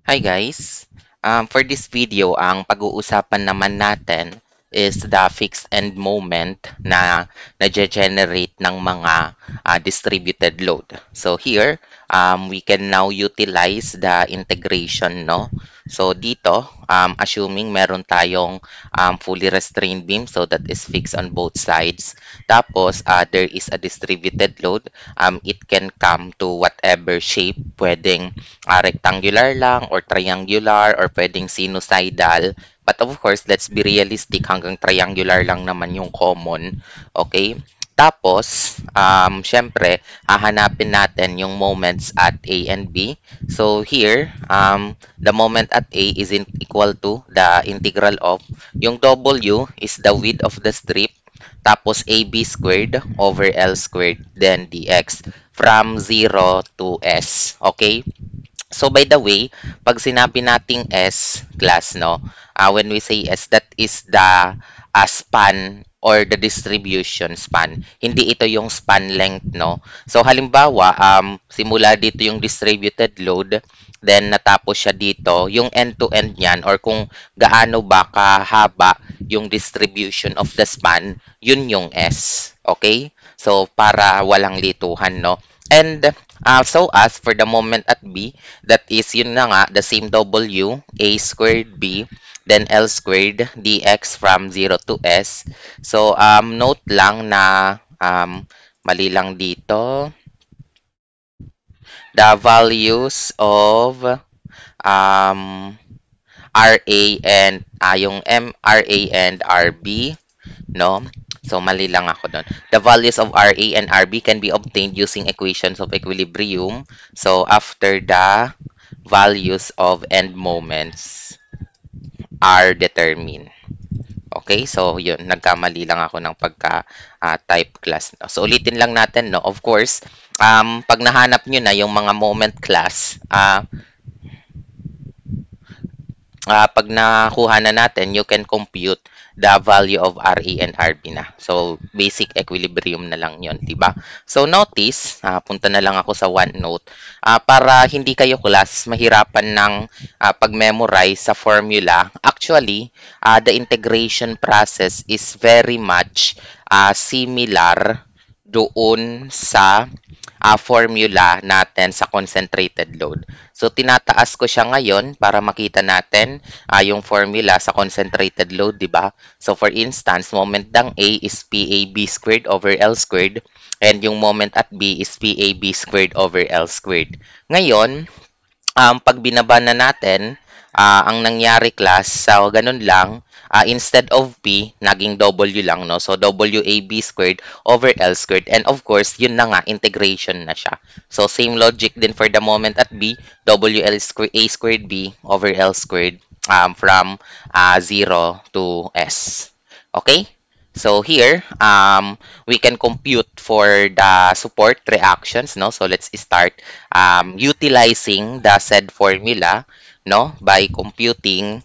Hi guys! For this video, ang pag-uusapan naman natin is the fixed end moment na nage-generate ng mga distributed load. So here, we can now utilize the integration, no? So dito, assuming meron tayong fully restrained beam, so that is fixed on both sides. Tapos, there is a distributed load. It can come to whatever shape, pwedeng rectangular lang or triangular or pwedeng sinusoidal. But of course, let's be realistic, hanggang triangular lang naman yung common. Okay? Tapos, syempre, hahanapin natin yung moments at A and B. So here, the moment at A is equal to the integral of, yung W is the width of the strip, tapos AB squared over L squared, then dx from 0 to S. Okay? So by the way, pag sinabi nating S class, no, when we say S, that is the span or the distribution span. Hindi ito yung span length, no. So halimbawa, simula dito yung distributed load, then natapos siya dito, yung end-to-end niyan or kung gaano ba kahaba yung distribution of the span, yun yung S. Okay? So para walang lituhan, no. And so as for the moment at B, that is yun na nga, the same W, A squared B, then L squared dx from 0 to S. So, note lang na mali lang dito. The values of RA and yung MRA and RB, no? So, mali lang ako doon. The values of RA and RB can be obtained using equations of equilibrium. So, after the values of end moments are determined. Okay, so yun, nagkamali lang ako ng pagka-type class. So, ulitin lang natin, no? Of course, pag nahanap nyo na yung mga moment class, pag nakuha na natin, you can compute the value of RA and RB na. So, basic equilibrium na lang yon, di ba? So, notice, punta na lang ako sa OneNote, para hindi kayo class mahirapan ng pag-memorize sa formula. Actually, the integration process is very much similar doon sa formula natin sa concentrated load. So, tinataas ko siya ngayon para makita natin yung formula sa concentrated load, di ba? So, for instance, moment ng A is PAB squared over L squared and yung moment at B is PAB squared over L squared. Ngayon, pag binaba na natin, ang nangyari class, so ganun lang, instead of P, naging W lang, no? So, WAB squared over L squared. And of course, yun na nga, integration na siya. So, same logic din for the moment at B, WL squared, A squared B over L squared from 0 to S. Okay? So here, we can compute for the support reactions, no? So let's start utilizing the said formula, no? By computing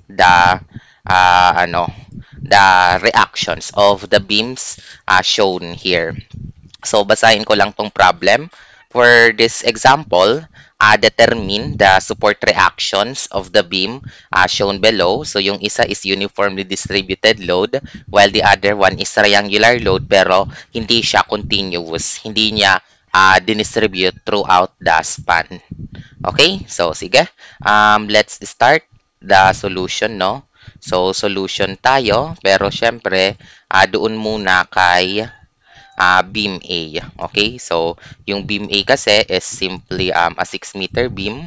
the reactions of the beams shown here. So basahin ko lang tong problem. For this example, determine the support reactions of the beam shown below. So yung isa is uniformly distributed load while the other one is triangular load pero hindi siya continuous. Hindi niya dinistribute throughout the span. Okay? So sige. Let's start the solution, no? So solution tayo pero syempre doon muna kay beam A. Okay? So, yung beam A kasi is simply a 6-meter beam.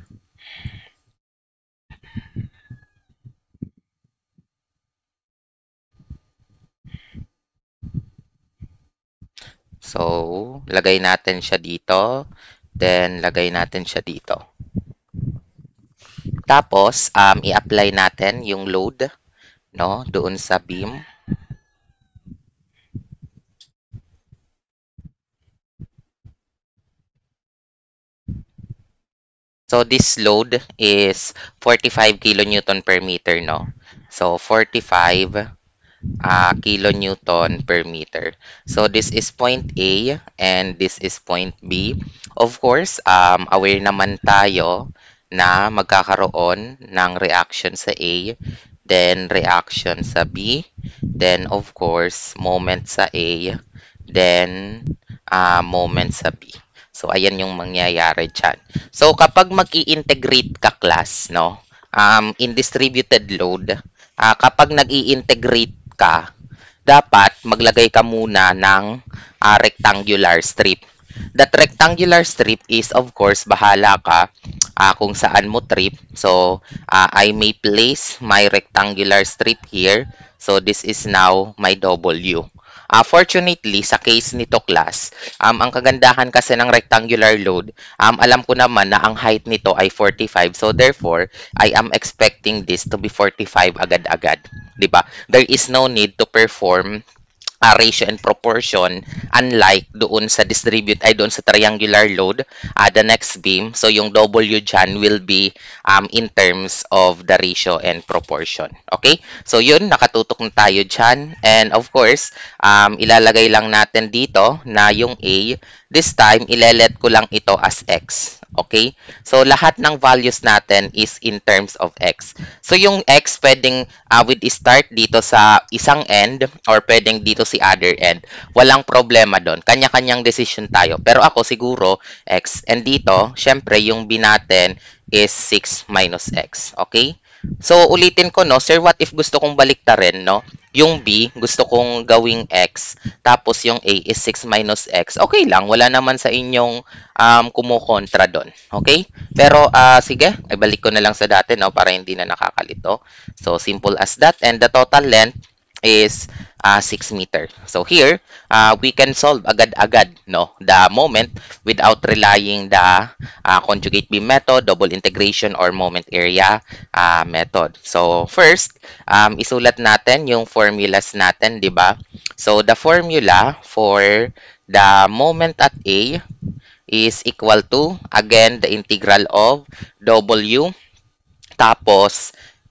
So, lagay natin siya dito. Then, lagay natin siya dito. Tapos, i-apply natin yung load, no, doon sa beam. So, this load is 45 kilonewton per meter, no? So, 45 kilonewton per meter. So, this is point A and this is point B. Of course, aware naman tayo na magkakaroon ng reaction sa A, then reaction sa B, then of course, moment sa A, then moment sa B. So, ayan yung mangyayari dyan. So, kapag mag-i-integrate ka class, no, in distributed load, kapag nag-i-integrate ka, dapat maglagay ka muna ng rectangular strip. That rectangular strip is, of course, bahala ka kung saan mo trip. So, I may place my rectangular strip here. So, this is now my W. Fortunately, sa case nito class, ang kagandahan kasi ng rectangular load, alam ko naman na ang height nito ay 45. So, therefore, I am expecting this to be 45 agad-agad. 'Di ba? There is no need to perform ratio and proportion unlike doon sa doon sa triangular load, the next beam. So, yung W dyan will be in terms of the ratio and proportion. Okay? So, yun, nakatutok na tayo dyan. And of course, ilalagay lang natin dito na yung A, this time, ilelet ko lang ito as X. Okay? So, lahat ng values natin is in terms of X. So, yung X pwedeng with start dito sa isang end or pwedeng dito si other end. Walang problema doon. Kanya-kanyang decision tayo. Pero ako siguro, X. And dito, syempre, yung B natin is 6 minus X. Okay? So, ulitin ko, no? Sir, what if gusto kong baliktarin, no? Yung B, gusto kong gawing X, tapos yung A is 6 minus X. Okay lang, wala naman sa inyong kumukontra doon. Okay? Pero, sige, ibalik ko na lang sa dati, no? Para hindi na nakakalito. So, simple as that. And the total length is 6 meter. So, here, we can solve agad-agad, no? The moment without relying the conjugate beam method, double integration, or moment area method. So, first, isulat natin yung formulas natin, di ba? So, the formula for the moment at A is equal to, again, the integral of W tapos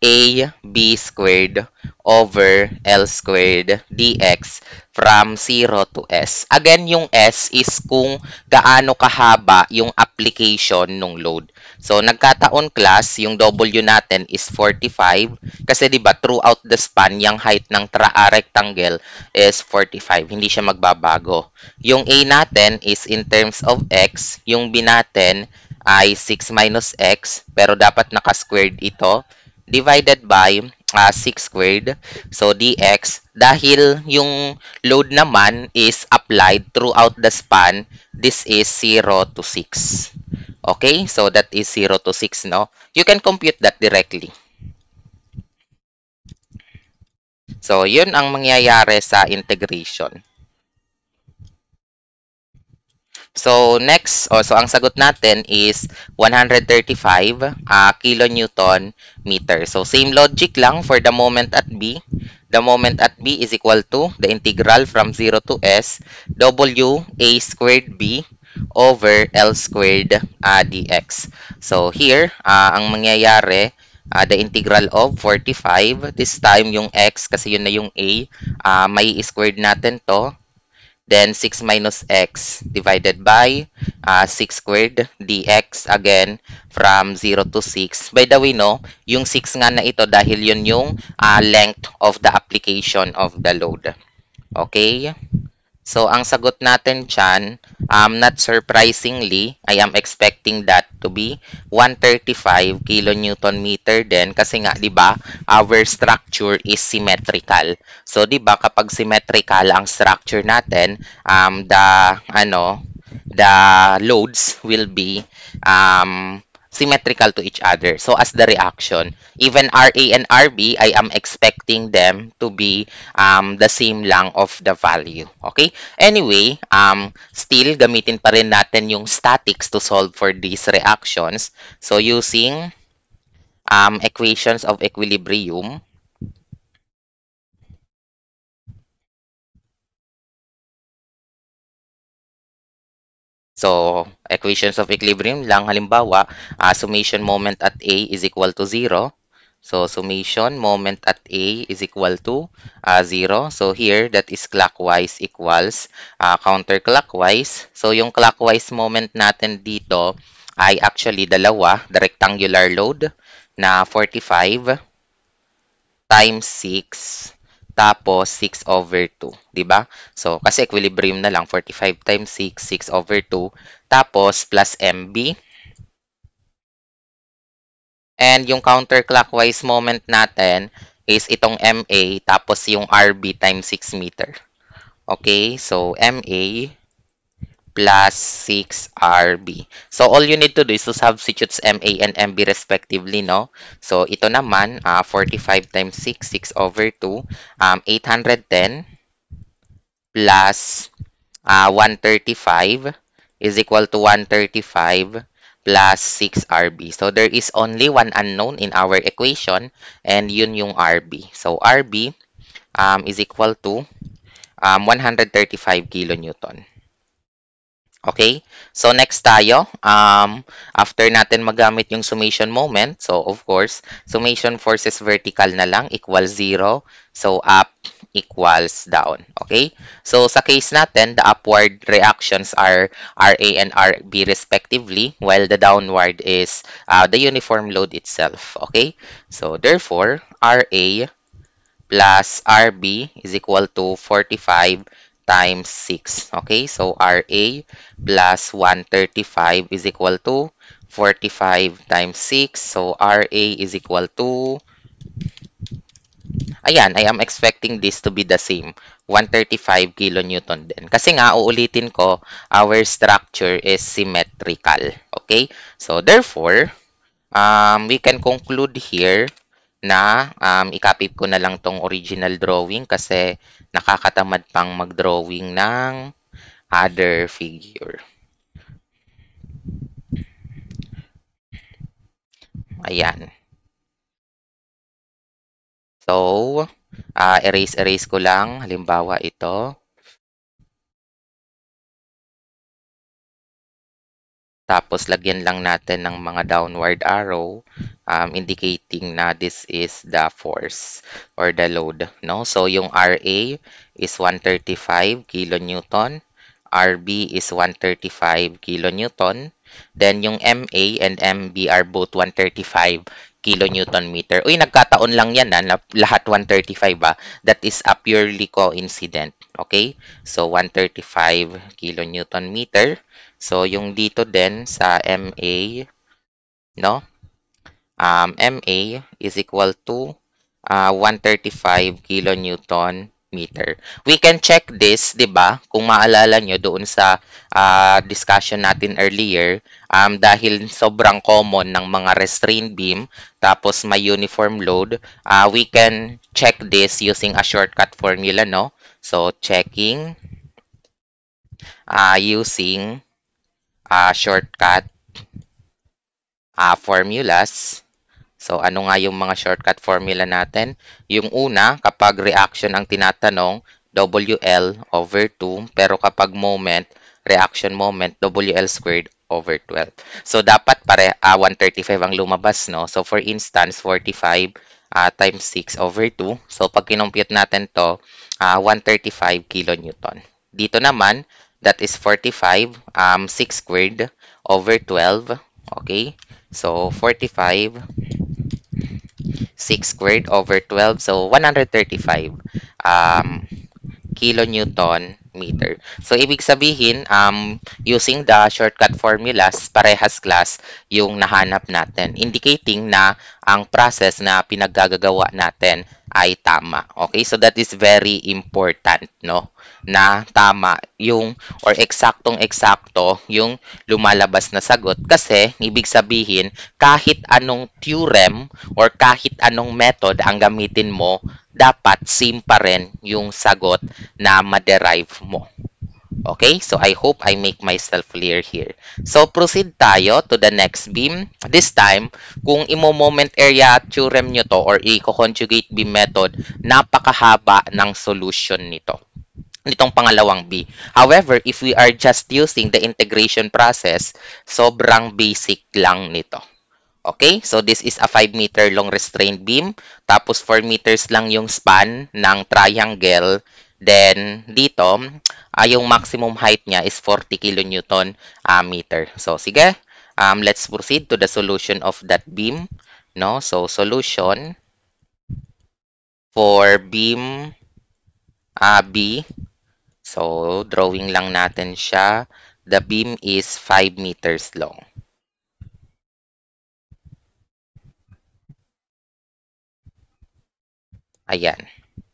AB squared over L squared dx from 0 to S. Again, yung S is kung gaano kahaba yung application ng load. So, nagkataon class, yung W natin is 45 kasi 'di ba throughout the span, yung height ng rectangle is 45. Hindi siya magbabago. Yung A natin is in terms of X, yung B natin ay 6 minus X, pero dapat naka-squared ito, divided by 6 squared. So, dx, dahil yung load naman is applied throughout the span, this is 0 to 6. Okay? So, that is 0 to 6, no? You can compute that directly. So, yun ang mangyayari sa integration. So, next, so ang sagot natin is 135 kilonewton meter. So, same logic lang for the moment at B. The moment at B is equal to the integral from 0 to S, W A squared B over L squared dx. So, here, ang mangyayari, the integral of 45, this time yung X, kasi yun na yung A, may squared natin to. Then 6 minus x divided by 6 squared dx again from 0 to 6. By the way, no, yung 6 nga na ito dahil yun yung length of the application of the load. Okay? So, ang sagot natin dyan, not surprisingly, I am expecting that to be 135 kilonewton meter din kasi nga, di ba, our structure is symmetrical. So, di ba, kapag symmetrical ang structure natin, the loads will be symmetrical to each other. So, as the reaction, even RA and RB, I am expecting them to be the same lang of the value. Okay? Anyway, still, gamitin pa rin natin yung statics to solve for these reactions. So, using equations of equilibrium, so, equations of equilibrium lang, halimbawa, summation moment at A is equal to 0. So, summation moment at A is equal to 0. So, here, that is clockwise equals counterclockwise. So, yung clockwise moment natin dito ay actually dalawa, the rectangular load na 45 times 6 tapos 6 over 2, 'di ba? So, kasi equilibrium na lang, 45 times 6, 6 over 2, tapos plus MB. And yung counterclockwise moment natin is itong MA tapos yung RB times 6 meter. Okay, so MA plus 6RB. So, all you need to do is to substitute MA and MB respectively, no? So, ito naman, 45 times 6, 6 over 2, 810 plus 135 is equal to 135 plus 6RB. So, there is only one unknown in our equation and yun yung RB. So, RB is equal to 135 kilonewton. Okay? So, next tayo. After natin magamit yung summation moment, so of course, summation forces vertical na lang equals 0. So, up equals down. Okay? So, sa case natin, the upward reactions are RA and RB respectively, while the downward is the uniform load itself. Okay? So, therefore, RA plus RB is equal to 45 times 6. Okay, so RA plus 135 is equal to 45 times 6. So RA is equal to, ayan, I am expecting this to be the same, 135 kilonewton din. Kasi nga, uulitin ko, our structure is symmetrical. Okay, so therefore, we can conclude here na i-copy ko na lang tong original drawing kasi nakakatamad pang mag-drawing ng other figure. Ayan. So, erase ko lang. Halimbawa ito. Tapos, lagyan lang natin ng mga downward arrow indicating na this is the force or the load. No? So, yung RA is 135 kilonewton. RB is 135 kilonewton. Then, yung MA and MB are both 135 kilonewton meter. Uy, nagkataon lang yan, lahat 135 ba? That is a purely coincident. Okay? So, 135 kilonewton meter. So, yung dito din sa MA, no? MA is equal to 135 kilonewton meter. We can check this, 'di ba? Kung maalala nyo doon sa discussion natin earlier, dahil sobrang common ng mga restrained beam tapos may uniform load, we can check this using a shortcut formula, no? So, checking using shortcut formulas. So, ano nga yung mga shortcut formula natin? Yung una, kapag reaction ang tinatanong, WL over 2. Pero kapag moment, reaction moment, WL squared over 12. So, dapat 135 ang lumabas, no? So, for instance, 45 times 6 over 2. So, pag kinompute natin to, 135 kilonewton. Dito naman, that is 45, 6 squared over 12. Okay? So, 45 6 squared over 12. So, 135 kilonewton meter. So, ibig sabihin, using the shortcut formulas, parehas class yung nahanap natin, indicating na ang process na pinaggagawa natin ay tama. Okay? So, that is very important, no? Na tama yung or eksaktong-eksakto yung lumalabas na sagot kasi ibig sabihin kahit anong theorem or kahit anong method ang gamitin mo, dapat same pa rin yung sagot na ma-derive mo. Okay, so I hope I make myself clear here. So proceed tayo to the next beam. This time, kung imo-moment area theorem nyo to or i-conjugate beam method, napakahaba ng solution nitong pangalawang B. However, if we are just using the integration process, sobrang basic lang nito. Okay? So, this is a 5 meter long restrained beam. Tapos, 4 meters lang yung span ng triangle. Then, dito, yung maximum height niya is 40 kilonewton meter. So, sige. let's proceed to the solution of that beam. No? So, solution for beam B. So, drawing lang natin siya. The beam is 5 meters long. Ayan.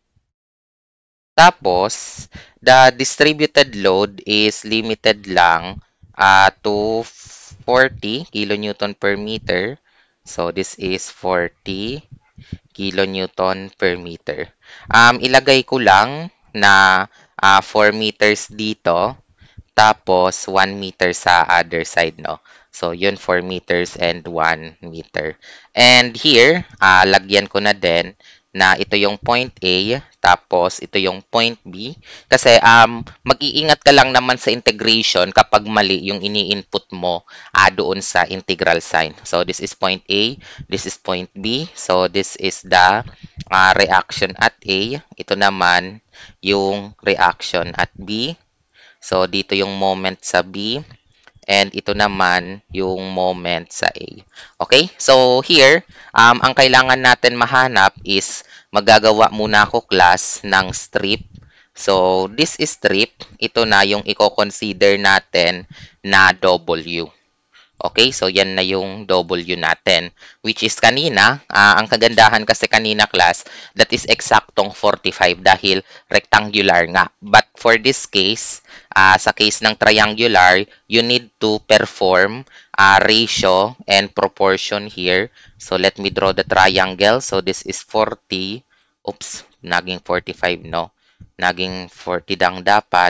Tapos, the distributed load is limited lang to 40 kilonewton per meter. So, this is 40 kilonewton per meter. Ilagay ko lang na 4 meters dito. Tapos, 1 meter sa other side, no? So, yun, 4 meters and 1 meter. And here, lagyan ko na din na ito yung point A, tapos ito yung point B. Kasi, mag-iingat ka lang naman sa integration kapag mali yung ini-input mo doon sa integral sign. So, this is point A, this is point B. So, this is the reaction at A. Ito naman yung reaction at B. So, dito yung moment sa B. And ito naman yung moment sa A. Okay? So, here, ang kailangan natin mahanap is magagawa muna ako class ng strip. So, this is strip. Ito na yung i-consider natin na W. Okay, so yan na yung W natin. Which is kanina, ang kagandahan kasi kanina class, that is eksaktong 45 dahil rectangular nga. But for this case, sa case ng triangular, you need to perform ratio and proportion here. So let me draw the triangle. So this is 40. Oops, naging 45 no. Naging 40 dang dapat.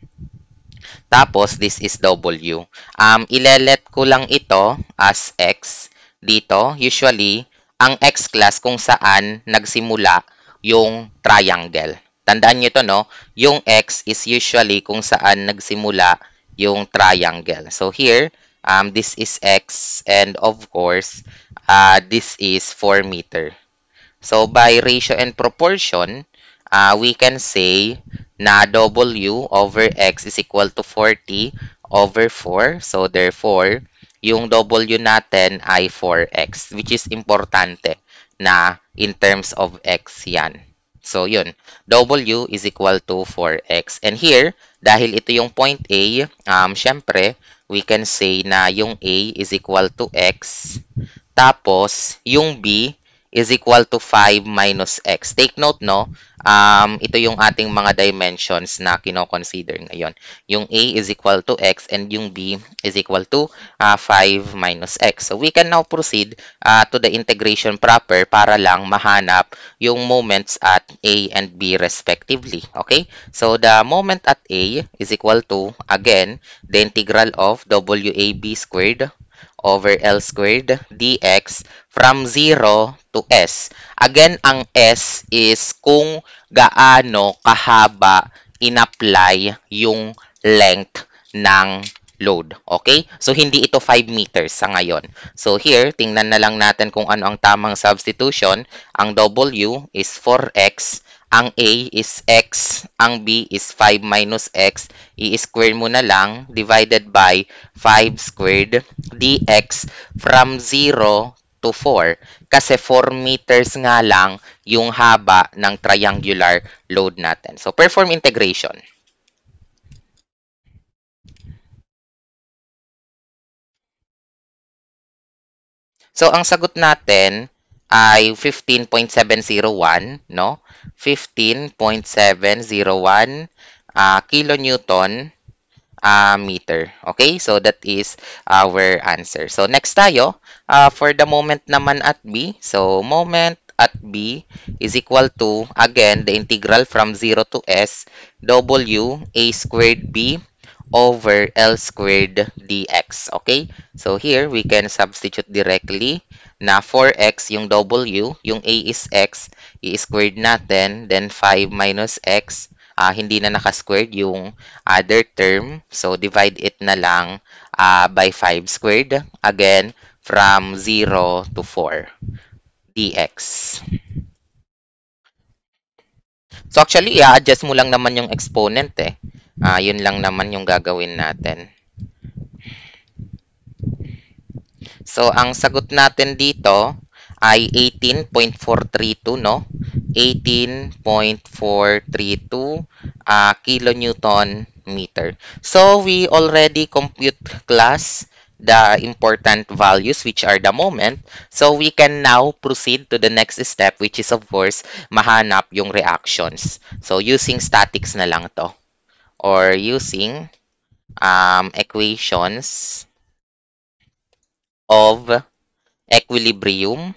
Tapos, this is W. Ilelet ko lang ito as X dito. Usually, ang X class kung saan nagsimula yung triangle. Tandaan nyo ito, no? Yung X is usually kung saan nagsimula yung triangle. So, here, this is X and of course, this is 4 meter. So, by ratio and proportion, we can say na W over X is equal to 40 over 4. So, therefore, yung W natin ay 4X, which is importante na in terms of X yan. So, yun. W is equal to 4X. And here, dahil ito yung point A, syempre, we can say na yung A is equal to X. Tapos, yung B is equal to 5 minus x. Take note, no? Ito yung ating mga dimensions na kino-consider ngayon. Yung A is equal to x and yung B is equal to 5 minus x. So, we can now proceed to the integration proper para lang mahanap yung moments at A and B respectively. Okay? So, the moment at A is equal to, again, the integral of WAB squared over L squared dx from 0 to S. Again, ang S is kung gaano kahaba in-apply yung length ng load. Okay? So, hindi ito 5 meters sa ngayon. So, here, tingnan na lang natin kung ano ang tamang substitution. Ang W is 4x. Ang A is x, ang B is 5 minus x, i-square mo na lang, divided by 5 squared dx from 0 to 4. Kasi 4 meters nga lang yung haba ng triangular load natin. So, perform integration. So, ang sagot natin ay 15.701, no? 15.701 kilonewton meter. Okay? So, that is our answer. So, next tayo, for the moment naman at B. So, moment at B is equal to, again, the integral from 0 to S, W A squared B over L squared dx. Okay? So, here, we can substitute directly na 4x yung W, yung A is x, i-squared natin, then 5 minus x, hindi na naka-squared yung other term. So, divide it na lang by 5 squared. Again, from 0 to 4 dx. So, actually, i-adjust mo lang naman yung exponent eh. Yun lang naman yung gagawin natin. So, ang sagot natin dito ay 18.432, no? 18.432 kilonewton meter. So, we already compute class the important values which are the moment. So, we can now proceed to the next step which is of course mahanap yung reactions. So, using statics na lang to or using equations of equilibrium.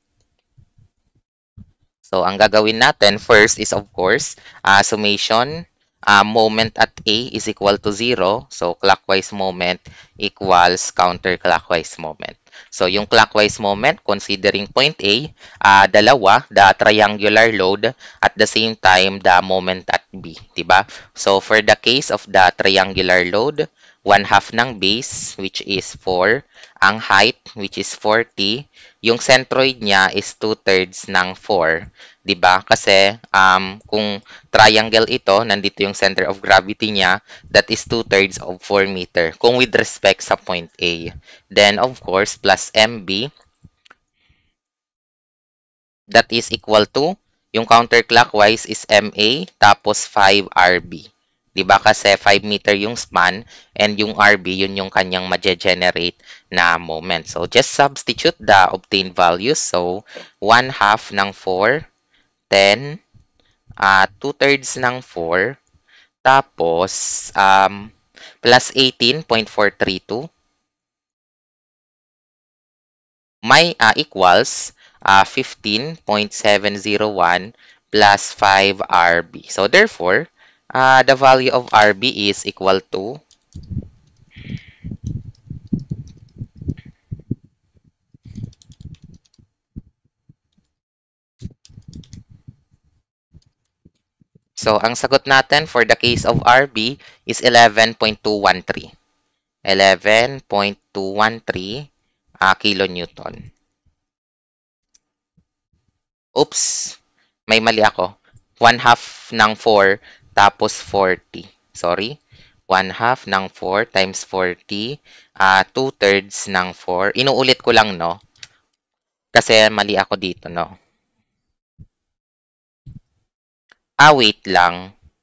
So, ang gagawin natin first is of course, summation, moment at A is equal to 0. So, clockwise moment equals counterclockwise moment. So, yung clockwise moment, considering point A, dalawa, the triangular load, at the same time, the moment at B. Diba? So, for the case of the triangular load, 1/2 ng base, which is 4, ang height, which is 40, yung centroid niya is 2/3 ng 4. 'Di ba? Kasi kung triangle ito, nandito yung center of gravity niya, that is 2/3 of 4 meter. Kung with respect sa point A. Then of course, plus MB, that is equal to, yung counterclockwise is MA, tapos 5 RB. 'Di ba? Kasi 5 meter yung span, and yung RB, yun yung kanyang ma-generate na moment. So, just substitute the obtained values. So, 1/2 ng 4, 10, 2/3 ng 4, tapos plus 18.432 may equals 15.701 plus 5 RB. So therefore, the value of RB is equal to, so ang sagot natin for the case of RB is 11.213. 11.213 kilonewton. Oops, may mali ako. 1/2 ng 4 tapos 40. Sorry. 1/2 ng 4 times 40, 2/3 ng 4. Inuulit ko lang, no? Kasi mali ako dito, no? Wait lang.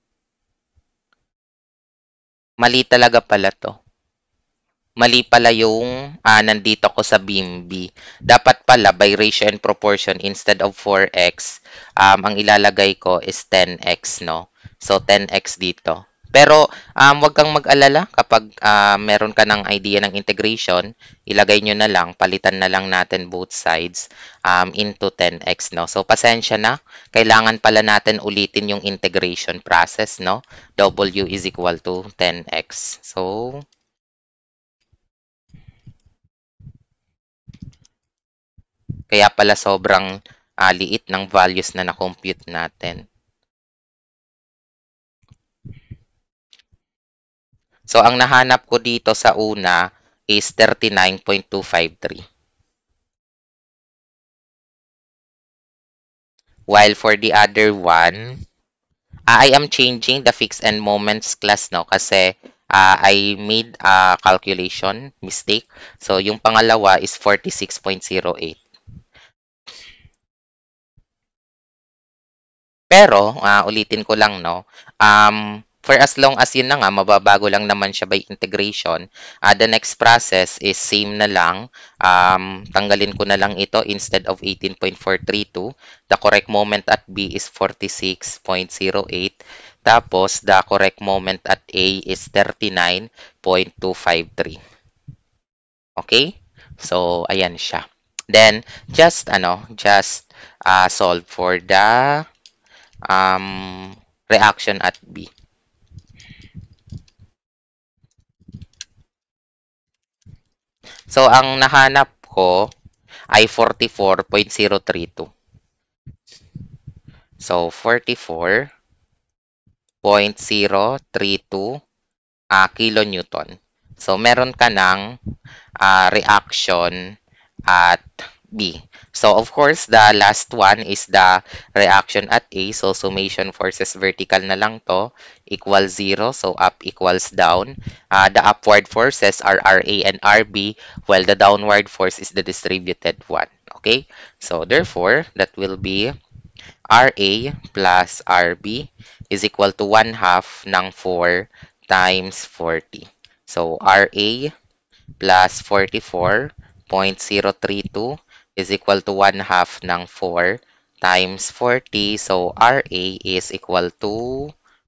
Mali talaga pala to. Mali pala yung nandito ko sa BIMB. Dapat pala by ratio and proportion instead of 4x, ang ilalagay ko is 10x, no? So, 10x dito. Pero, wag kang mag-alala kapag meron ka ng idea ng integration, ilagay nyo na lang, palitan na lang natin both sides into 10x, no? So, pasensya na. Kailangan pala natin ulitin yung integration process, no? W is equal to 10x. So, kaya pala sobrang liit ng values na na-compute natin. So, ang nahanap ko dito sa una is 39.253. While for the other one, I am changing the fixed and moments class, no? Kasi I made a calculation mistake. So, yung pangalawa is 46.08. Pero, ulitin ko lang, no? For as long as yun na nga, mababago lang naman siya by integration, the next process is same na lang. Tanggalin ko na lang ito instead of 18.432. The correct moment at B is 46.08. Tapos, the correct moment at A is 39.253. Okay? So, ayan siya. Then, just solve for the reaction at B. So, ang nahanap ko ay 44.032. So, 44.032 kilonewton. So, meron ka ng reaction at B. So, of course, the last one is the reaction at A. So, summation forces vertical na lang to equals 0. So, up equals down. The upward forces are RA and RB, while the downward force is the distributed one. Okay? So, therefore, that will be RA plus RB is equal to 1 half ng 4 times 40. So, RA plus 44.032 is equal to 1 half ng 4 times 40. So, RA is equal to,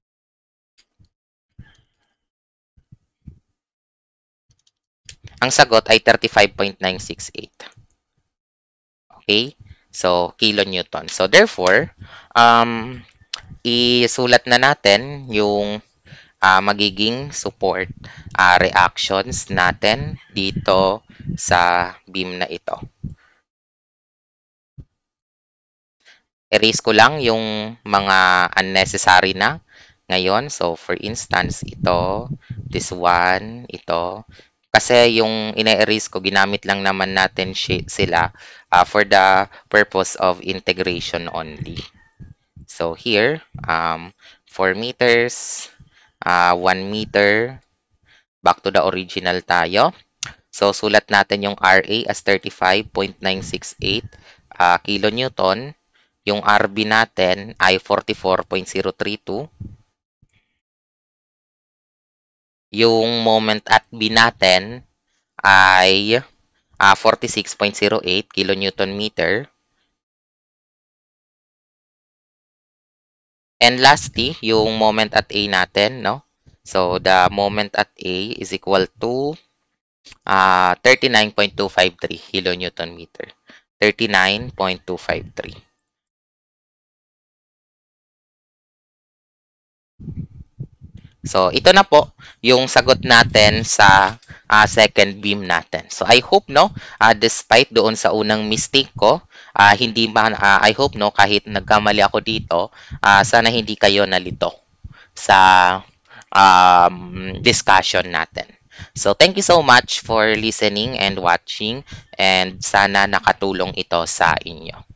ang sagot ay 35.968. Okay? So, kilonewton. So, therefore, isulat na natin yung magiging support reactions natin dito sa beam na ito. Erase ko lang yung mga unnecessary na ngayon. So, for instance, ito, this one, ito. Kasi yung ina-erase ko, ginamit lang naman natin sila for the purpose of integration only. So, here, 4 meters, 1 meter, back to the original tayo. So, sulat natin yung RA as 35.968 kilonewton. Yung RB natin ay 44.032. Yung moment at B natin ay 46.08 kilonewton meter. And lastly, yung moment at A natin, no? So, the moment at A is equal to 39.253 kilonewton meter. 39.253. So, ito na po yung sagot natin sa second beam natin. So, I hope, no, despite doon sa unang mistake ko, hindi man, I hope, no, kahit nagkamali ako dito, sana hindi kayo nalito sa discussion natin. So, thank you so much for listening and watching, and sana nakatulong ito sa inyo.